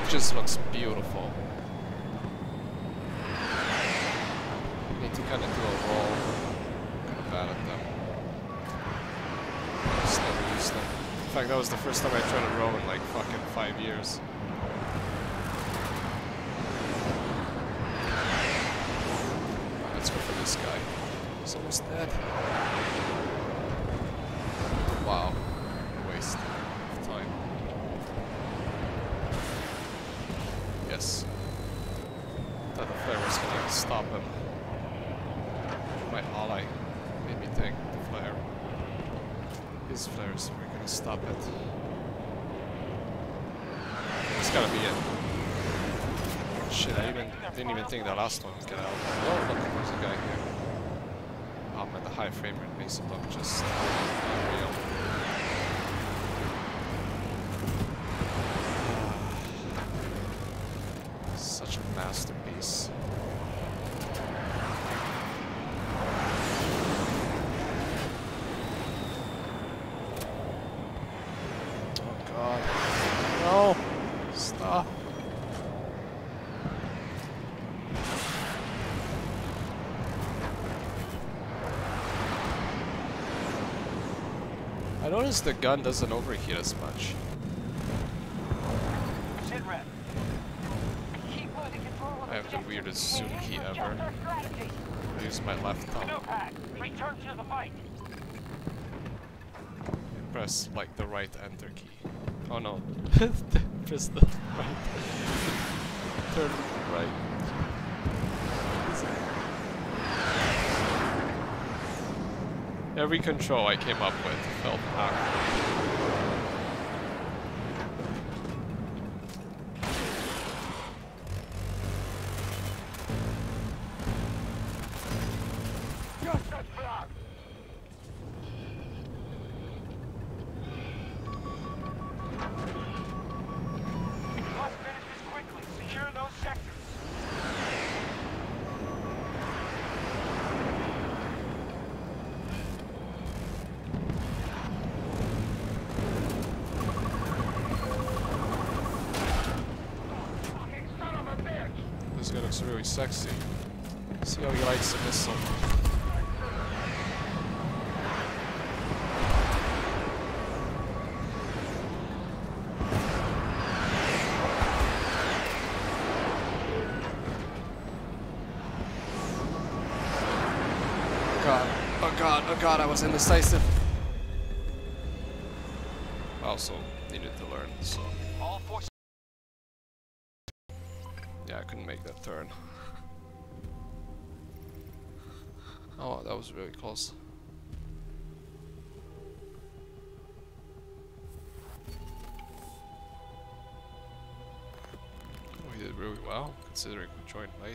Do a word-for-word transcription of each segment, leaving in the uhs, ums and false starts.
just looks beautiful. Need to kind of do a roll. Kind of bad at them. Just never used them. In fact, that was the first time I tried to row in like fucking five years. Let's go for this guy. He's almost dead. Wow. Waste of time. Yes. Thought the flare was gonna stop him. My ally made me think the flare. His flares were gonna stop it. It's gotta be it. Shit, I even didn't even think the last one would get out. Oh, look, there's a guy here. Oh man, the high frame rate makes it look just unreal. Such a masterpiece. Oh god. No! Stop. I noticed the gun doesn't overheat as much. I have the weirdest zoom key ever. I use my left thumb. Return to the fight. Press like the right enter key. Oh no. Press the right. Turn right. Every control I came up with felt awkward. This guy looks really sexy. See how he likes the missile. God, oh god, oh god, I was indecisive. I also needed to learn, so. Yeah, I couldn't make that turn. Oh, that was really close. Oh, he did really well, considering we joined late.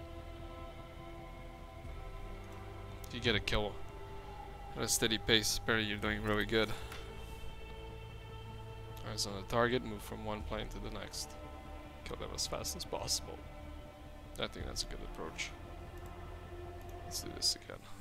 If you get a kill at a steady pace, apparently you're doing really good. Eyes on the target, move from one plane to the next. Kill them as fast as possible. I think that's a good approach. Let's do this again.